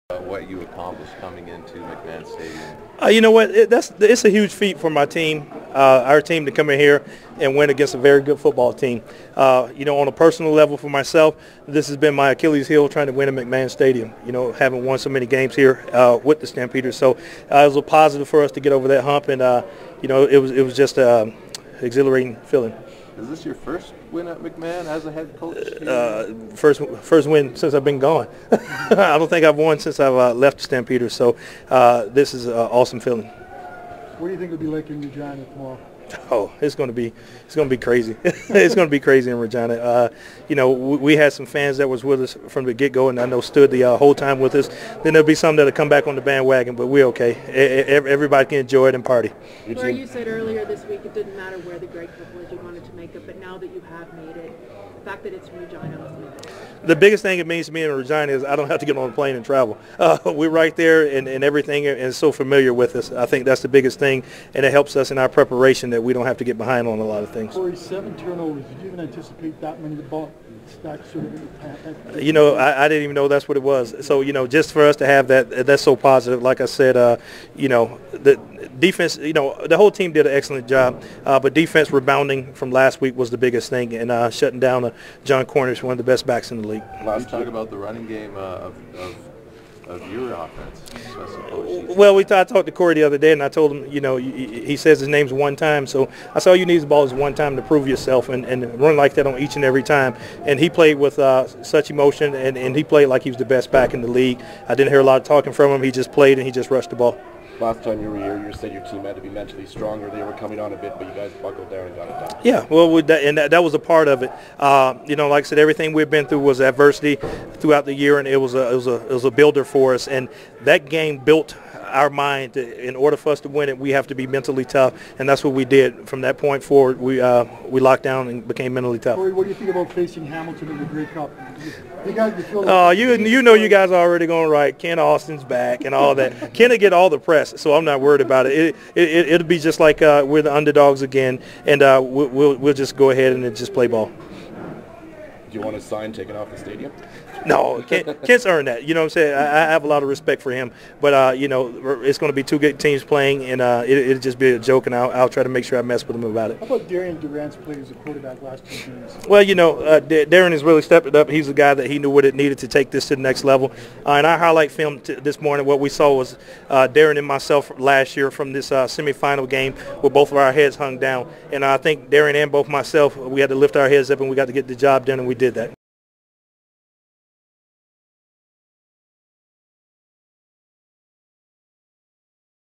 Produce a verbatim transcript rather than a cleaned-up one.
Uh, what you accomplished coming into McMahon Stadium? Uh, you know what? It, that's it's a huge feat for my team, uh, our team, to come in here and win against a very good football team. Uh, you know, on a personal level for myself, this has been my Achilles heel trying to win at McMahon Stadium. You know, having won so many games here uh, with the Stampeders, so uh, it was a positive for us to get over that hump, and uh, you know, it was it was just an exhilarating feeling. Is this your first win at McMahon as a head coach? Uh, first first win since I've been gone. I don't think I've won since I've uh, left Stampeders, so uh, this is an awesome feeling. What do you think it'll be like in Regina tomorrow? Oh, it's going to be it's going to be crazy. It's going to be crazy in Regina. Uh, you know, we, we had some fans that was with us from the get-go, and I know stood the uh, whole time with us. Then there'll be some that'll come back on the bandwagon, but we're okay. Everybody can enjoy it and party. Corey, you said earlier this week it didn't matter where the Grey Cup was, you wanted to make it, but now that you have made it, the fact that it's in Regina must make it. The biggest thing it means to me in Regina is I don't have to get on a plane and travel. Uh, we're right there, and, and everything is so familiar with us. I think that's the biggest thing, and it helps us in our preparation that we don't have to get behind on a lot of things. Corey, seven turnovers. Did you even anticipate that many ball stacks sort of? You know, I, I didn't even know that's what it was. So, you know, just for us to have that, that's so positive. Like I said, uh, you know, the defense, you know, the whole team did an excellent job, uh, but defense rebounding from last week was the biggest thing, and uh, shutting down uh, John Cornish, one of the best backs in the league. Let's talk about the running game uh, of, of of your offense. Well, we I talked to Corey the other day, and I told him, you know, he says his name's one time, so I said all you need is the ball is one time to prove yourself, and, and run like that on each and every time. And he played with uh, such emotion, and, and he played like he was the best back in the league. I didn't hear a lot of talking from him. He just played, and he just rushed the ball. Last time you were here, you said your team had to be mentally stronger. They were coming on a bit, but you guys buckled down and got it done. Yeah, well, we, that, and that, that was a part of it. Uh, you know, like I said, everything we've been through was adversity throughout the year, and it was a it was a it was a builder for us. And that game built our mind. To, in order for us to win it, we have to be mentally tough, and that's what we did. From that point forward, we uh, we locked down and became mentally tough. Corey, what do you think about facing Hamilton in the Grey Cup? You guys, you feel like uh, you you know you guys are already going right. Ken Austin's back and all that. Ken will get all the press, so I'm not worried about it. It, it it'll be just like uh, we're the underdogs again, and uh, we'll, we'll we'll just go ahead and just play ball. Do you want a sign taken off the stadium? No, Ken, Ken's earned that. You know what I'm saying? I, I have a lot of respect for him. But, uh, you know, it's going to be two good teams playing, and uh, it, it'll just be a joke, and I'll, I'll try to make sure I mess with him about it. How about Darian Durant's play as a quarterback last two games? Well, you know, uh, Darren has really stepped it up. He's a guy that he knew what it needed to take this to the next level. Uh, and our highlight film t this morning, what we saw was uh, Darren and myself last year from this uh, semifinal game where both of our heads hung down. And I think Darren and both myself, we had to lift our heads up, and we got to get the job done, and we did that.